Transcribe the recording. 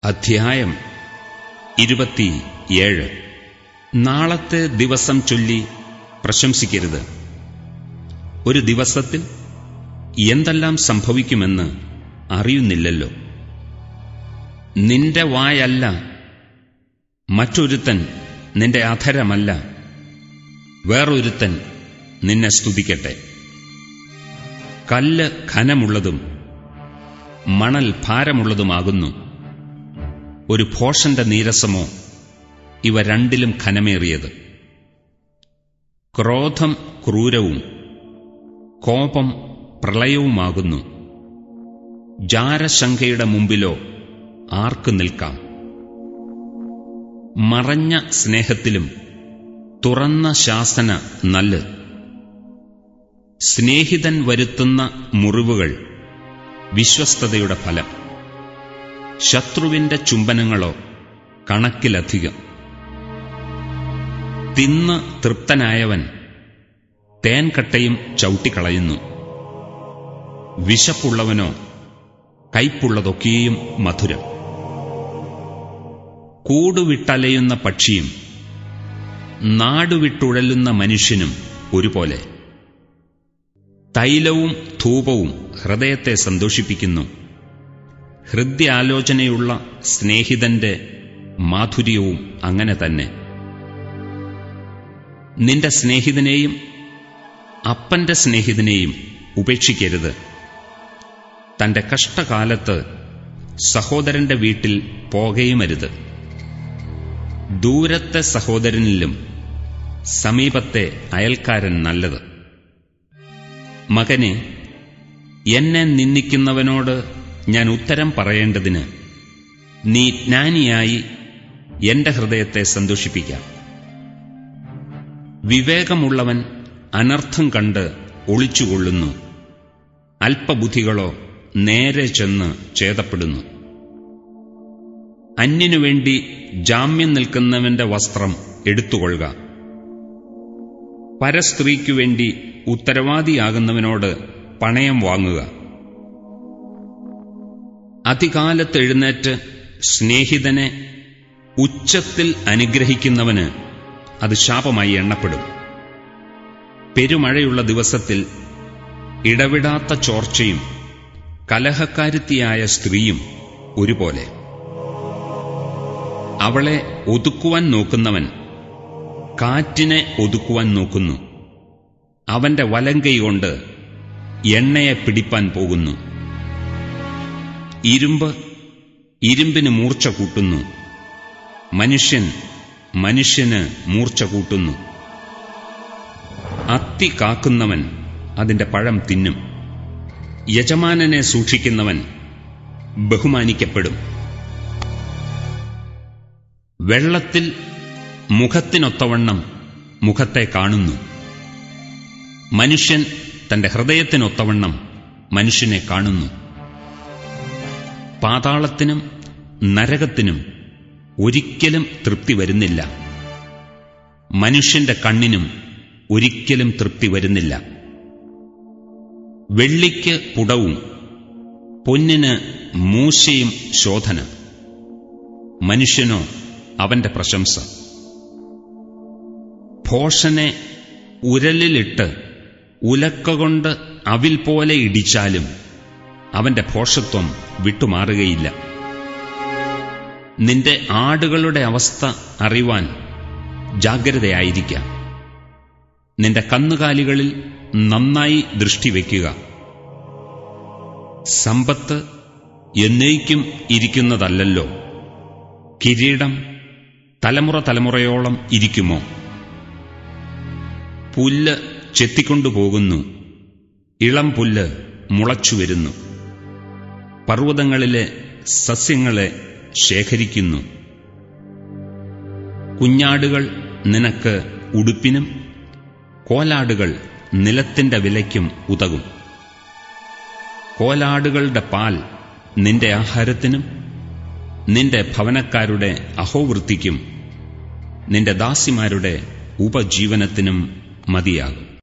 അധ്യായം 27. നാളത്തെ ദിവസം ചൊല്ലി പ്രശംസിക്കരുത്. ഒരു ദിവസത്തിൽ എന്തെല്ലാം സംഭവിക്കുമെന്ന് അറിയുന്നില്ലല്ലോ. നിന്റെ വായല്ല, മറ്റൊരുത്തൻ നിന്റെ അധരമല്ല, വേറൊരുത്തൻ നിന്നെ സ്തുതിക്കട്ടെ. കല്ല് ഘനമുള്ളതും മണൽ ഭാരമുള്ളതുമാകുന്നു. ഒരു ഭോഷന്റെ നീരസമോ ഇവ രണ്ടിലും ഘനമേറിയത്. ക്രോധം ക്രൂരവും കോപം പ്രളയവുമാകുന്നു. ജാരശങ്കയുടെ മുമ്പിലോ ആർക്ക് നിൽക്കാം? മറഞ്ഞ സ്നേഹത്തിലും തുറന്ന ശാസന നല്ലത്. സ്നേഹിതൻ വരുത്തുന്ന മുറിവുകൾ വിശ്വസ്തതയുടെ ഫലം. ശത്രുവിന്റെ ചുംബനങ്ങളോ കണക്കിലധികം. തിന്ന് തൃപ്തനായവൻ തേൻകട്ടയും ചവിട്ടിക്കളയുന്നു. വിശപ്പുള്ളവനോ കയ്പുള്ളതൊക്കെയും മധുരം. കൂടുവിട്ടലയുന്ന പക്ഷിയും നാടുവിട്ടുഴലുന്ന മനുഷ്യനും ഒരുപോലെ. തൈലവും ധൂപവും ഹൃദയത്തെ സന്തോഷിപ്പിക്കുന്നു. ഹൃദ്യാലോചനയുള്ള സ്നേഹിതന്റെ മാധുര്യവും അങ്ങനെ തന്നെ. നിന്റെ സ്നേഹിതനെയും അപ്പന്റെ സ്നേഹിതനെയും ഉപേക്ഷിക്കരുത്. തന്റെ കഷ്ടകാലത്ത് സഹോദരന്റെ വീട്ടിൽ പോകയുമരുത്. ദൂരത്തെ സഹോദരനിലും സമീപത്തെ അയൽക്കാരൻ നല്ലത്. മകനെ, എന്നെ നിന്ദിക്കുന്നവനോട് ഞാൻ ഉത്തരം പറയേണ്ടതിന് നീ ജ്ഞാനിയായി എന്റെ ഹൃദയത്തെ സന്തോഷിപ്പിക്കാം. വിവേകമുള്ളവൻ അനർത്ഥം കണ്ട് ഒളിച്ചുകൊള്ളുന്നു. അല്പബുദ്ധികളോ നേരെ ചെന്ന് ഛേദപ്പെടുന്നു. അന്യനുവേണ്ടി ജാമ്യം നിൽക്കുന്നവന്റെ വസ്ത്രം എടുത്തുകൊള്ളുക. പരസ്ത്രീക്കുവേണ്ടി ഉത്തരവാദിയാകുന്നവനോട് പണയം വാങ്ങുക. അതികാലത്ത് എഴുന്നേറ്റ് സ്നേഹിതനെ ഉച്ചത്തിൽ അനുഗ്രഹിക്കുന്നവന് അത് ശാപമായി എണ്ണപ്പെടും. പെരുമഴയുള്ള ദിവസത്തിൽ ഇടവിടാത്ത ചോർച്ചയും കലഹക്കാരിത്തിയായ സ്ത്രീയും ഒരുപോലെ. അവളെ ഒതുക്കുവാൻ നോക്കുന്നവൻ കാറ്റിനെ ഒതുക്കുവാൻ നോക്കുന്നു. അവന്റെ വലങ്കൈ കൊണ്ട് എണ്ണയെ പിടിപ്പാൻ പോകുന്നു. ഇരുമ്പ് ഇരുമ്പിന് മൂർച്ച കൂട്ടുന്നു. മനുഷ്യൻ മനുഷ്യന് മൂർച്ച കൂട്ടുന്നു. അത്തി കാക്കുന്നവൻ അതിന്റെ പഴം തിന്നും. യജമാനനെ സൂക്ഷിക്കുന്നവൻ ബഹുമാനിക്കപ്പെടും. വെള്ളത്തിൽ മുഖത്തിനൊത്തവണ്ണം മുഖത്തെ കാണുന്നു. മനുഷ്യൻ തന്റെ ഹൃദയത്തിനൊത്തവണ്ണം മനുഷ്യനെ കാണുന്നു. പാതാളത്തിനും നരകത്തിനും ഒരിക്കലും തൃപ്തി വരുന്നില്ല. മനുഷ്യന്റെ കണ്ണിനും ഒരിക്കലും തൃപ്തി വരുന്നില്ല. വെള്ളിക്ക് പുടവും പൊന്നിന് മൂശയും ശോധന. മനുഷ്യനോ അവന്റെ പ്രശംസ. ഭോഷനെ ഉരലിലിട്ട് ഉലക്കകൊണ്ട് അവിൽ പോലെ ഇടിച്ചാലും അവന്റെ ഭോഷത്വം വിട്ടുമാറുകയില്ല. നിന്റെ ആടുകളുടെ അവസ്ഥ അറിവാൻ ജാഗ്രതയായിരിക്കാം. നിന്റെ കന്നുകാലികളിൽ നന്നായി ദൃഷ്ടിവെക്കുക. സമ്പത്ത് എന്നേക്കും ഇരിക്കുന്നതല്ലല്ലോ. കിരീടം തലമുറ തലമുറയോളം ഇരിക്കുമോ? പുല്ല് ചെത്തിക്കൊണ്ടുപോകുന്നു, ഇളം പുല്ല് മുളച്ചുവരുന്നു. പർവ്വതങ്ങളിലെ സസ്യങ്ങളെ ശേഖരിക്കുന്നു. കുഞ്ഞാടുകൾ നിനക്ക് ഉടുപ്പിനും കോലാടുകൾ നിലത്തിന്റെ വിലയ്ക്കും ഉതകും. കോലാടുകളുടെ പാൽ നിന്റെ ആഹാരത്തിനും നിന്റെ ഭവനക്കാരുടെ അഹോവൃത്തിക്കും നിന്റെ ദാസിമാരുടെ ഉപജീവനത്തിനും മതിയാകും.